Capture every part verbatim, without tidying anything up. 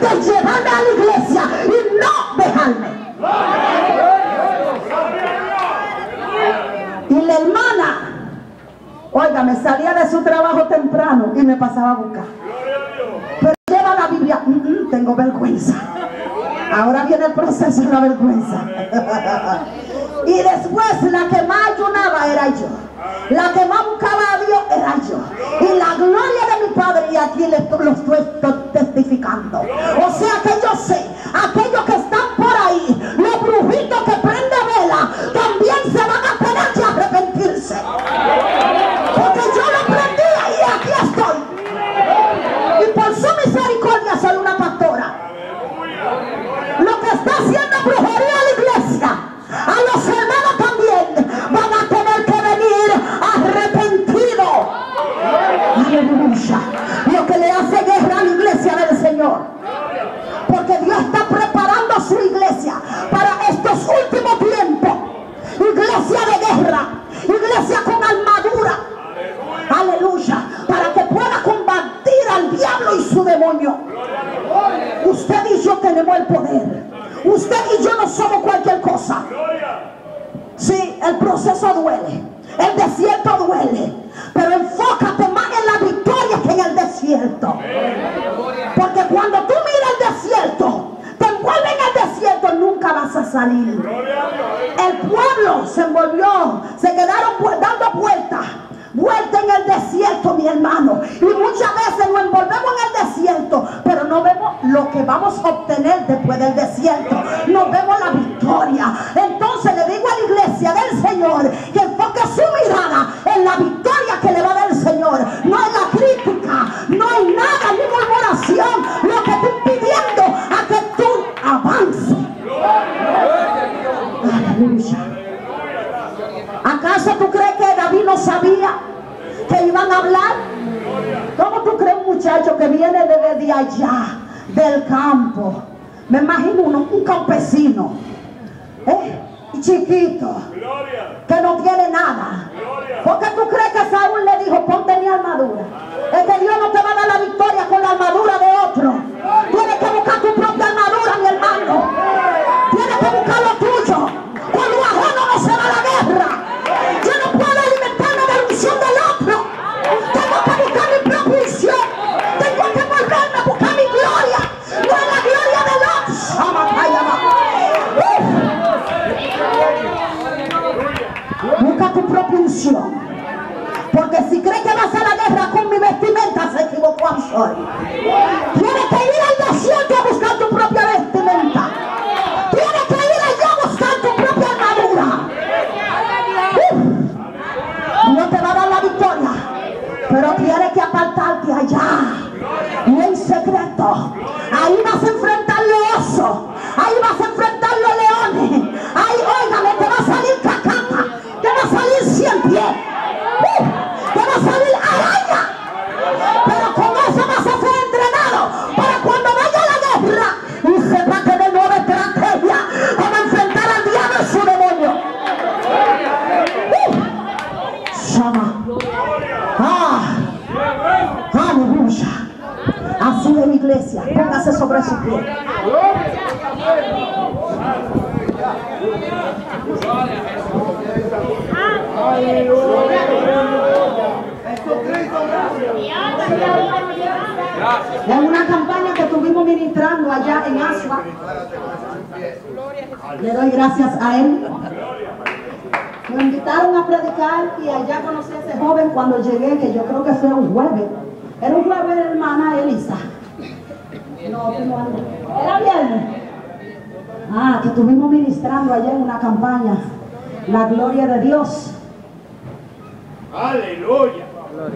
de llevarme a la iglesia y no dejarme. Y la hermana, oiga, me salía de su trabajo temprano y me pasaba a buscar. Pero lleva la Biblia, mm, mm, tengo vergüenza. Ahora viene el proceso de la vergüenza. Y después la que más ayunaba era yo. La que más buscaba a Dios era yo. Y la gloria de mi Padre, y aquí les lo estoy testificando. O sea que yo sé, aquellos que están por ahí, los brujitos que prenden vela, también se van a tener que arrepentirse. Porque yo lo prendía y aquí estoy. Y por su misericordia soy una pastora. Lo que está haciendo brujería a la iglesia, a los hermanos también van a tener que venir arrepentidos. Aleluya. Lo que le hace guerra a la iglesia del Señor, porque Dios está preparando su iglesia para estos últimos tiempos. Iglesia de guerra, iglesia con armadura. Aleluya. Para que pueda combatir al diablo y su demonio. Usted y yo tenemos el poder. Usted y yo no somos cualquier cosa. Sí, el proceso duele, el desierto duele, pero enfócate más en la victoria que en el desierto. Porque cuando tú miras el desierto, te envuelves en el desierto, nunca vas a salir. El pueblo se envolvió, se quedaron dando vueltas. Vuelta en el desierto, mi hermano. Y muchas veces nos envolvemos en el desierto, pero no vemos lo que vamos a obtener después del desierto. No vemos la victoria. Entonces le digo a la iglesia del Señor que enfoque su mirada en la victoria que le va a dar el Señor, no en la crítica, no en nada, ni murmuración, lo que está impidiendo a que tú avances. Aleluya. ¿Acaso tú crees que David no sabía que iban a hablar? ¿Cómo tú crees un muchacho que viene desde allá, del campo? Me imagino uno, un campesino, ¿eh? chiquito, que no tiene nada. ¿Por qué tú crees que Saúl le dijo, ponte mi armadura? Es que Dios no te va a dar la victoria con la armadura de otro. Tienes que buscar tu propia armadura, mi hermano. Tienes que buscar lo tuyo. Con lo ajeno no se va a la guerra. Yo no puedo alimentarme de la unción del otro. Tengo que buscar mi propia unción. Tengo que volverme a buscar mi gloria, no es la gloria del otro. Busca tu propia unción. Porque si crees que vas a la guerra con mi vestimenta, se equivocó. I'm sorry. Tienes que ir al desierto a buscar tu propia vestimenta. Tienes que ir allá a buscar tu propia armadura. Uh, Dios te va a dar la victoria, pero tienes que apartarte allá y en secreto. Ahí vas a enfrentar los osos. Ahí vas a enfrentar los leones. Ahí, óigame, te va a salir cacata. Te va a salir cien pies. Uh, te va a salir araña. Pero con eso vas a ser entrenado para cuando vaya a la guerra y sepa que de nueva estrategia para enfrentar al diablo y su demonio. Uh, Shama. Ah, aleluya. Así de mi iglesia, póngase sobre su pie. Es una campaña que estuvimos ministrando allá en Asua. Le doy gracias a él. Me invitaron a predicar y allá conocí a ese joven cuando llegué, que yo creo que fue un jueves. Era un jueves, hermana Elisa. No, no, era viernes. Ah, que estuvimos ministrando allá en una campaña. La gloria de Dios. Aleluya.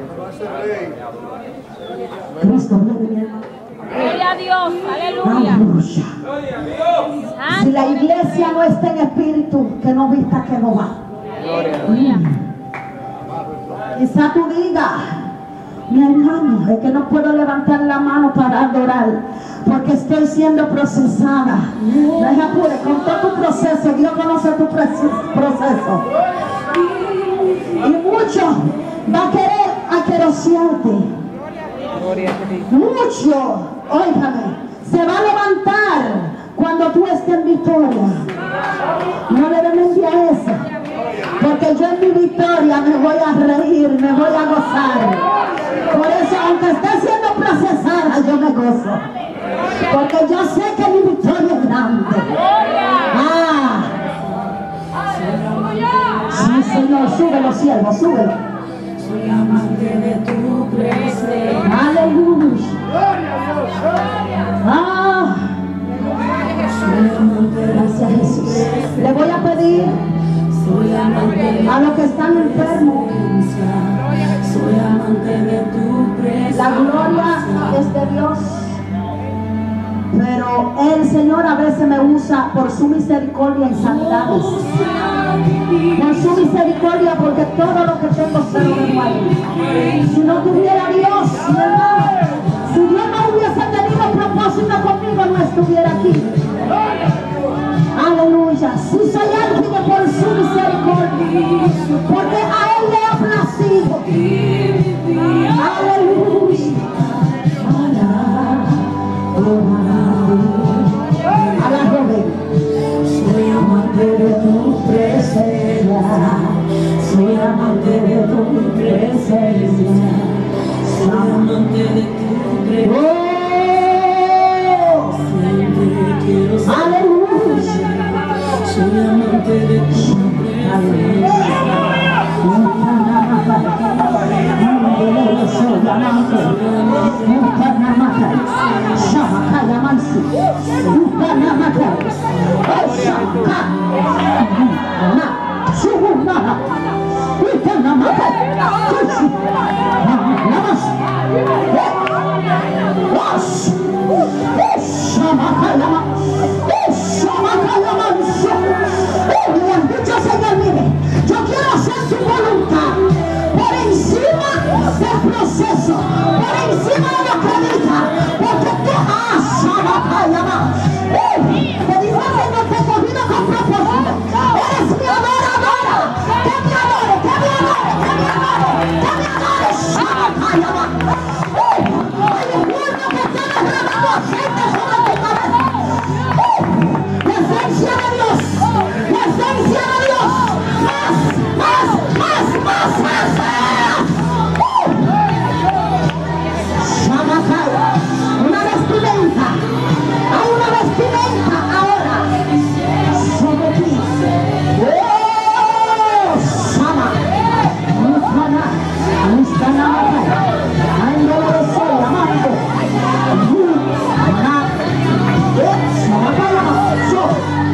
Cristo viene. Gloria a Dios, aleluya. Aleluya. Si la iglesia no está en espíritu, que no vista que no va. Mm. Quizá tú digas, mi hermano, es que no puedo levantar la mano para adorar porque estoy siendo procesada. No es apure, con todo tu proceso, Dios conoce tu proceso. Y mucho va a querer aquerosearte. Mucho, óigame, se va a victoria. No le den envidia a eso. Porque yo en mi victoria me voy a reír, me voy a gozar. Por eso, aunque esté siendo procesada, yo me gozo. Porque yo sé que mi victoria es grande. Ah. Sí, Señor, súbelo, siervo, súbelo. Soy amante de tu presencia. Aleluya. Ah. Gracias, Jesús. Le voy a pedir a los que están enfermos. Soy amante de tu presencia. La gloria es de Dios. Pero el Señor a veces me usa por su misericordia en sanidades. Por su misericordia, porque todo lo que tengo se lo devuelve. Si no tuviera Dios, mi hermano, si Dios no hubiese tenido propósito conmigo, no estuviera aquí. Aleluya. Si soy alguien que por su misericordia, porque a Él le ha placido. Aleluya. A la joven. Soy amante de tu presencia. Soy amante de tu presencia. Soy amante de tu presencia. Oh, Siempre quiero ser. aleluya. Soy amante de tu presencia. Señor, mire, yo quiero hacer su voluntad por encima del proceso, por encima de la crédita, porque tú has amado. Te dice el Señor, te he cogido con propósito. Eres mi adoradora. Que me adore, que me adore, que me adore, que me adore. Shamakayama. Hay un pueblo que está derramando aceite sobre tu cabeza. La esencia de Dios, la esencia de Dios. Más, más, más, más, más. Shamakaya. Una vestimenta. Hay una vestimenta ahora sobre ti. ¡Oh! Shama. Mufana. Mustana. Ando de sol, amando. Mana. Shamakaya. Yo.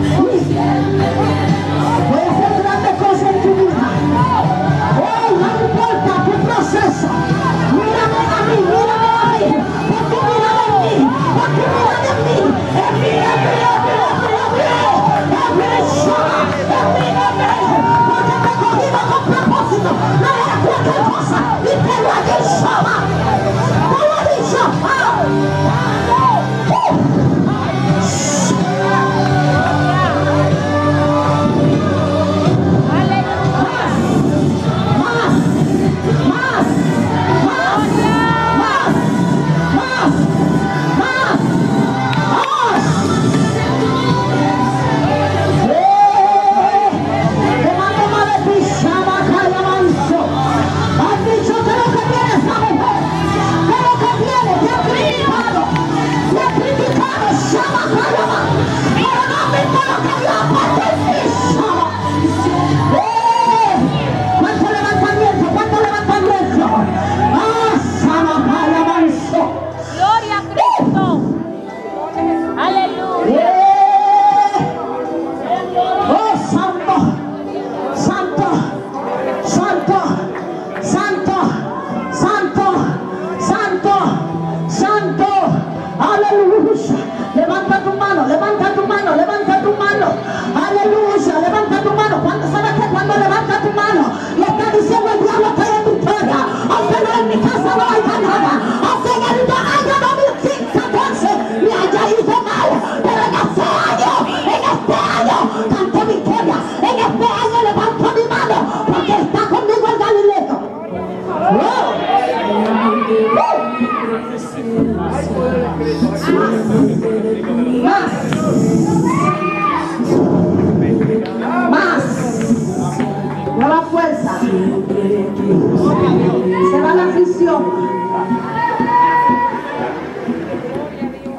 Voy a hacer grandes cosas en tu vida. Oh, no importa tu proceso. Mírame a mí, mírame a mí. Pon tu mirada en mí. Pon tu mirada en mí. En mí, en mí, en mí, en mí, en mí. En mí, sola. En mí, en mí. Porque te he cogido con propósito. No es cualquier cosa. Y te lo he dicho, ma. Te lo he dicho. Ah. Uh. Gloria a Cristo. Aleluya. Oh, santo, santo, santo, santo, santo, santo, santo, aleluya. Levanta tu mano, levanta tu mano, levanta tu mano, aleluya, levanta tu mano. Cuando sabes que cuando levanta tu mano le está diciendo el diablo que hay en victoria, aunque no en mi casa no haya nada, aunque en el año dos mil catorce me haya ido mal, pero en este año, en este año canto victoria, en este año levanto mi mano porque está conmigo el Galileo. ¡Oh! ¡Oh! Más,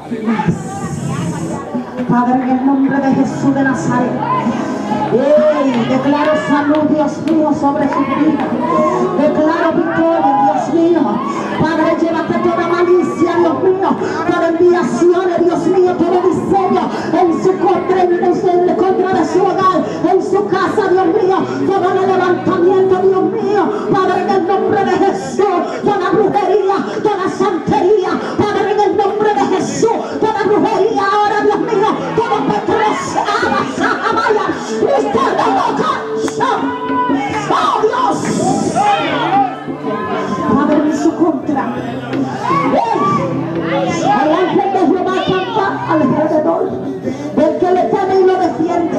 Padre, en el nombre de Jesús de Nazaret, ¡ey! Declaro salud, Dios mío, sobre su vida. Declaro victoria, Dios mío. Padre, llévate toda malicia, Dios mío, toda enviaciones, Dios mío, todo diseño en su contra, en su, en contra de su hogar, en su casa, Dios mío, todo el levantamiento, Dios mío, Padre, en el nombre de Jesús, toda brujería, toda santería, Padre, en el nombre de Jesús, toda brujería, ahora, Dios mío, todo Petros, Abasa, Amaya, usted no lo cansa. ¡Oh, Dios! Padre, en su contra. El ángel de Jehová acampa alrededor del que le teme y lo defiende.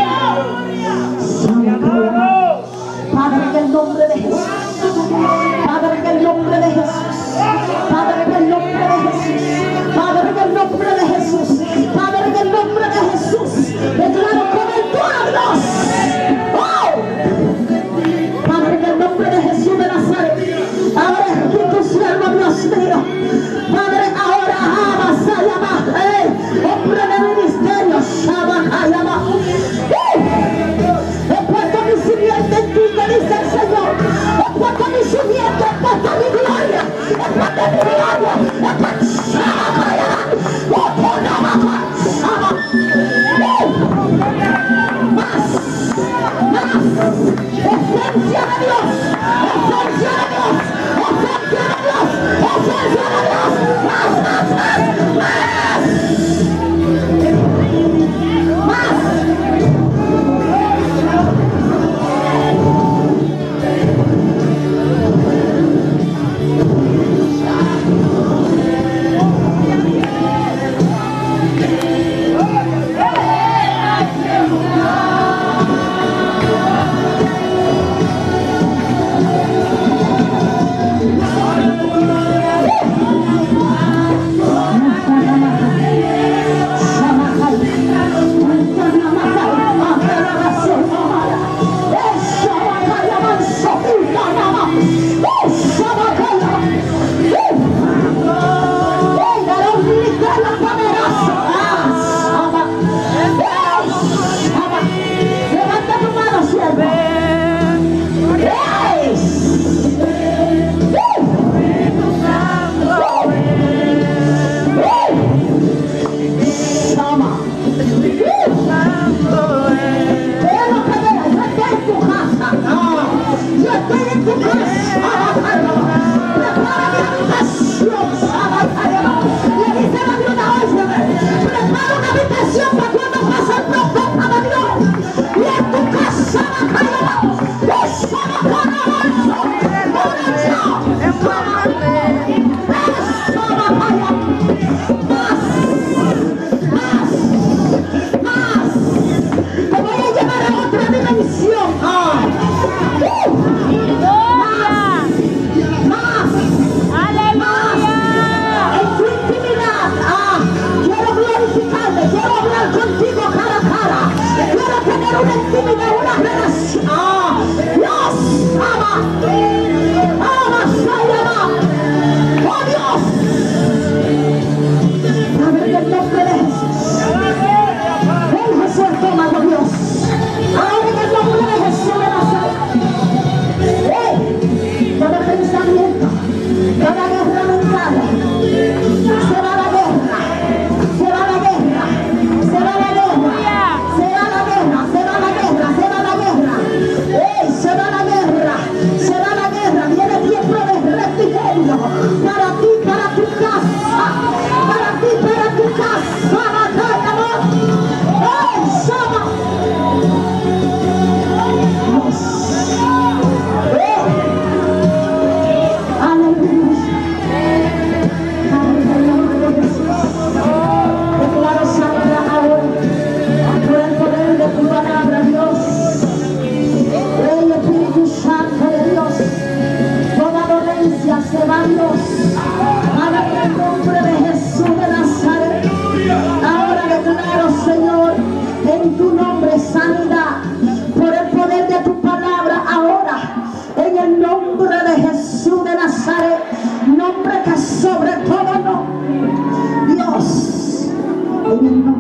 Santo, Padre, en el nombre de Jesús. Padre, en el nombre de Jesús. Padre, en el nombre de Jesús. Padre, en el nombre de Jesús. Padre, en el nombre de Jesús. Declaro cobertura, Dios. ¡Oh! Padre, en el nombre de Jesús de Nazaret. Ahora es aquí tu siervo, Dios mío. Padre, ahora amas a llamar, eh, hombre de ministerios,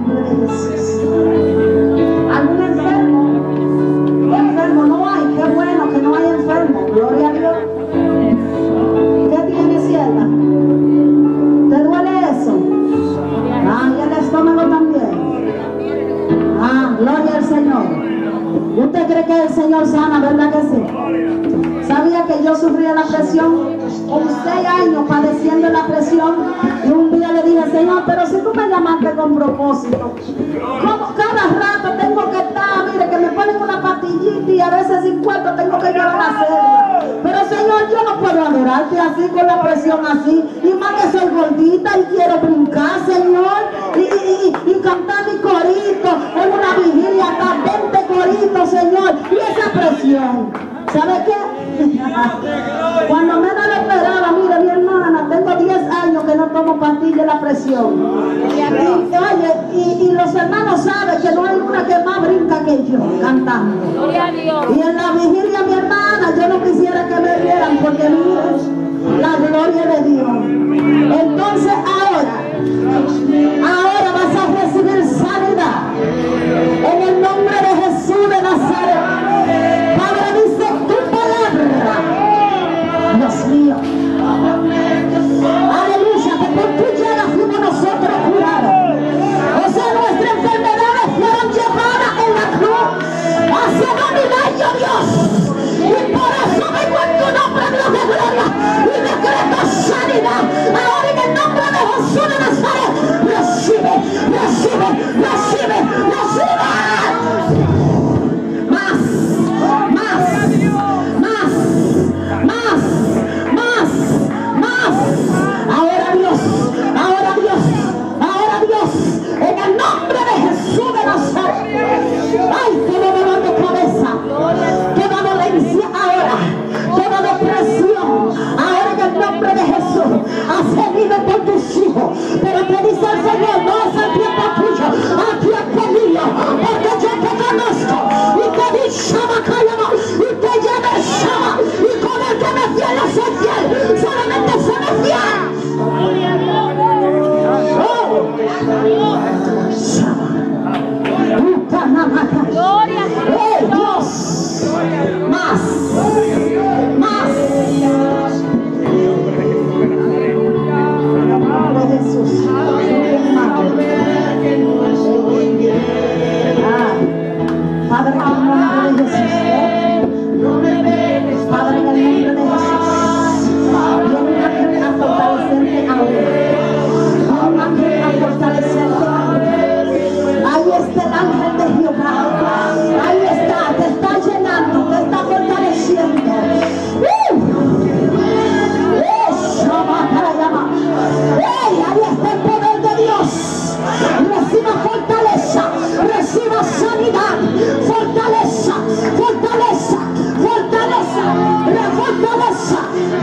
nombre de Jesús. ¿Algún enfermo? Enfermo no hay. Qué bueno que no hay enfermo. Gloria a Dios. ¿Qué tiene, sierva? ¿Te duele eso? Ah, y el estómago también. Ah, gloria al Señor. ¿Usted cree que el Señor sana, verdad que sí? ¿Sabía que yo sufría la presión? Con seis años padeciendo la presión. Y un día le dije, Señor, pero si tú me llamaste con propósito, ¿cómo cada rato tengo que estar? Mire, que me ponen una pastillita y a veces sin cuento tengo que llevar a hacerla. Pero Señor, yo no puedo adorarte así con la presión así. Y más que soy gordita y quiero brincar, Señor. Y, y, y, y cantar mi corito en una vigilia, hasta veinte coritos, Señor. Y esa presión. ¿Sabe qué? Cuando me la esperaba, mire mi hermana, tengo diez años que no tomo pastillas de la presión. Y, oye, y, y los hermanos saben que no hay una que más brinca que yo cantando. Y en la vigilia, mi hermana, yo no quisiera que me vieran porque mire la gloria de Dios. Entonces ahora, ahora vas a recibir sanidad en el nombre de Jesús de Nazaret. Padre, dice tu palabra, Dios mío, aleluya, que por tu llaga fuimos nosotros curados. O sea, nuestras enfermedades fueron llevadas en la cruz hacia donde daño Dios. Y por eso vengo en tu nombre, Dios de gloria, y decreto sanidad. Ahora en el nombre de Jesús de Nazaret, recibe, recibe, recibe, recibe. Más, más, más, más, más, más. Ahora Dios, ahora Dios, ahora Dios, en el nombre de Jesús de Nazaret. Ay, todo dolor de cabeza, toda dolencia ahora, toda depresión, ahora en el nombre de Jesús, has venido por tus hijos, pero te dice el Señor, no es el tiempo tuyo, el tiempo mío, porque yo te conozco y te di Shama Kayama y te lleve Shama, y con el que me fiel no soy fiel, solamente se me fiel. Oh, Shama, Utanamaka. ¡Eh, Dios! Más, más. De Jesús. Ah, Padre, en el nombre de Jesús. Padre, en el nombre de Jesús. Viene un ángel a fortalecerte ahora. Un ángel a fortalecerte ahora. Ahí está el ángel de Jehová. Ahí está, te está llenando, te está fortaleciendo. ¡Ey! Ahí está el poder de Dios. Reciba fortaleza, reciba sanidad, fortaleza, fortaleza, fortaleza, refortaleza.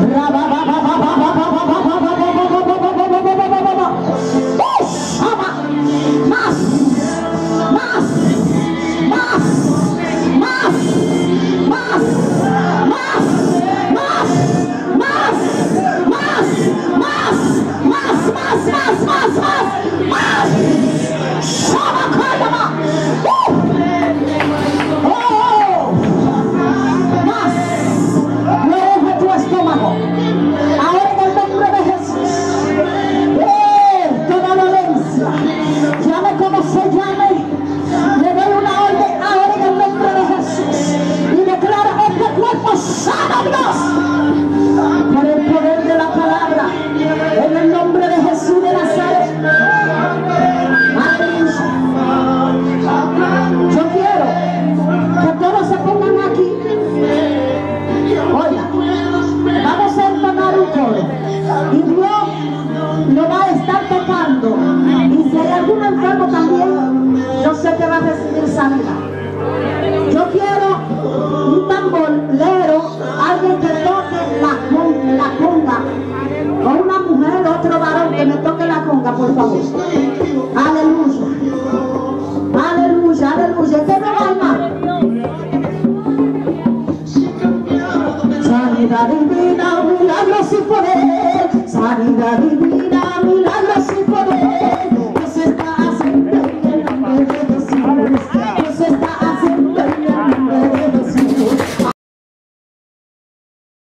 Más, más, más, más, más, más, más, más, más, más, más, más, más, más, más, más. Shama Kayama. Oh, más. No deje tu estómago. Ahora en el nombre de Jesús. Eh, toda dolencia, llame como se llame, le doy una orden ahora en el nombre de Jesús y declara este cuerpo sano, Dios, por el poder de la palabra, en el nombre de Jesús de Nazaret. Aleluya. Yo quiero que todos se pongan aquí. Oiga, vamos a entonar un coro y Dios lo va a estar tocando, y si hay algún enfermo también, yo sé que va a recibir sanidad. Yo quiero un tamborero, alguien que toque la, con, la conga, o una mujer, otro varón que me toque la conga, por favor. Aleluya, aleluya, aleluya. ¿Qué no hay más? Sanidad divina, milagros y poder, sanidad divina.